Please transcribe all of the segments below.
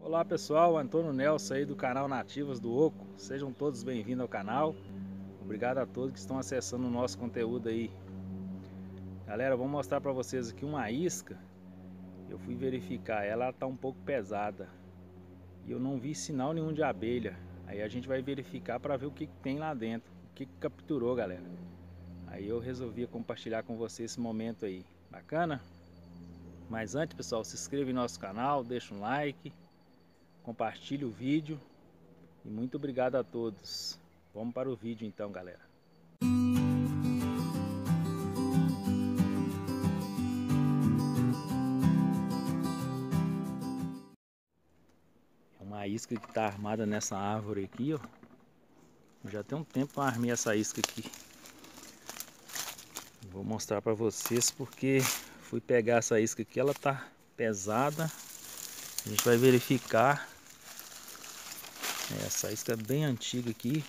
Olá pessoal, Antônio Nelson aí do canal Nativas do Oco. Sejam todos bem-vindos ao canal. Obrigado a todos que estão acessando o nosso conteúdo aí. Galera, vou mostrar para vocês aqui uma isca. Eu fui verificar, ela tá um pouco pesada e eu não vi sinal nenhum de abelha. Aí a gente vai verificar para ver o que tem lá dentro, o que capturou, galera. Aí eu resolvi compartilhar com vocês esse momento aí. Bacana? Mas antes, pessoal, se inscreva em nosso canal, deixa um like, compartilhe o vídeo e muito obrigado a todos. Vamos para o vídeo então, galera. É uma isca que está armada nessa árvore aqui, ó. Já tem um tempo que eu armei essa isca aqui. Vou mostrar para vocês porque fui pegar essa isca aqui, ela tá pesada. A gente vai verificar. Essa isca é bem antiga aqui.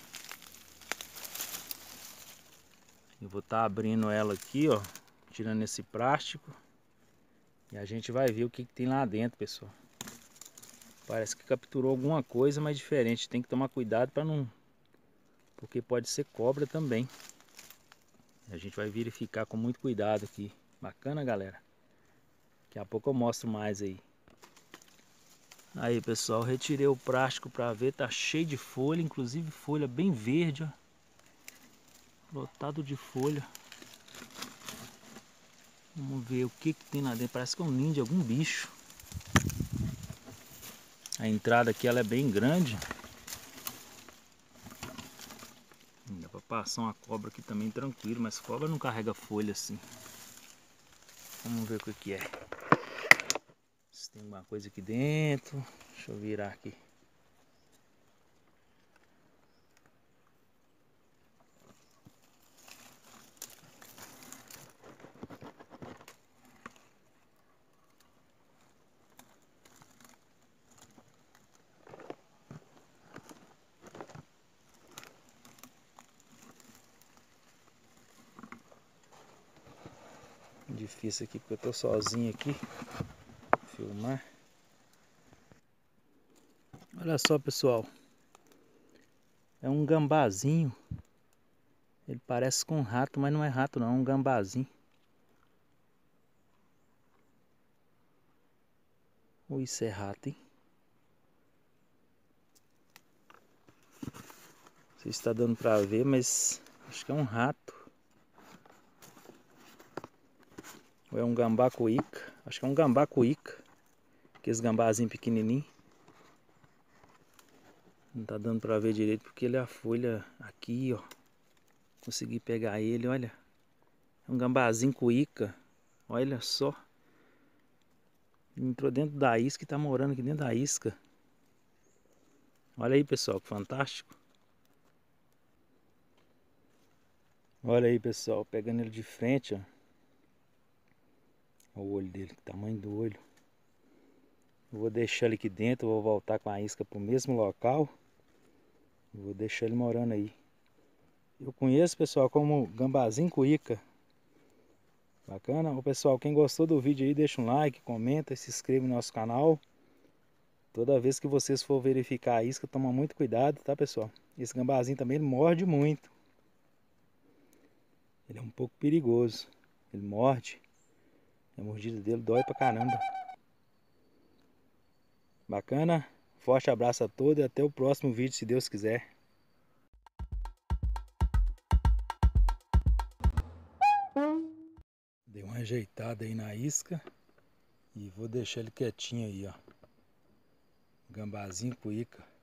Eu vou estar abrindo ela aqui, ó, tirando esse plástico. E a gente vai ver o que tem lá dentro, pessoal. Parece que capturou alguma coisa, mas diferente. Tem que tomar cuidado para não... porque pode ser cobra também. A gente vai verificar com muito cuidado aqui. Bacana, galera? Daqui a pouco eu mostro mais aí. Aí, pessoal, retirei o plástico para ver. Tá cheio de folha, inclusive folha bem verde, ó. Lotado de folha. Vamos ver o que tem lá dentro. Parece que é um ninho de algum bicho. A entrada aqui ela é bem grande. Dá pra passar uma cobra aqui também tranquilo, mas cobra não carrega folha assim. Vamos ver o que é. Se tem alguma coisa aqui dentro. Deixa eu virar aqui. Difícil aqui porque eu tô sozinho aqui. Vou filmar. Olha só, pessoal. É um gambazinho. Ele parece com um rato, mas não é rato não, é um gambazinho. Ou isso é rato, hein? Não sei se está dando pra ver, mas acho que é um rato. Ou é um gambá cuíca. Acho que é um gambá cuíca. Aqueles gambazinhos pequenininhos. Não tá dando pra ver direito porque ele é a folha aqui, ó. Consegui pegar ele, olha. É um gambazinho cuíca. Olha só. Ele entrou dentro da isca e tá morando aqui dentro da isca. Olha aí, pessoal, que fantástico. Olha aí, pessoal, pegando ele de frente, ó. Olha o olho dele, que tamanho do olho. Eu vou deixar ele aqui dentro, vou voltar com a isca pro mesmo local. Vou deixar ele morando aí. Eu conheço, pessoal, como gambazinho cuíca. Bacana? Ô, pessoal, quem gostou do vídeo aí, deixa um like, comenta e se inscreve no nosso canal. Toda vez que vocês for verificar a isca, toma muito cuidado, tá, pessoal? Esse gambazinho também ele morde muito. Ele é um pouco perigoso. Ele morde. A mordida dele dói pra caramba. Bacana? Forte abraço a todos e até o próximo vídeo, se Deus quiser. Dei uma ajeitada aí na isca e vou deixar ele quietinho aí, ó. Gambazinho cuíca.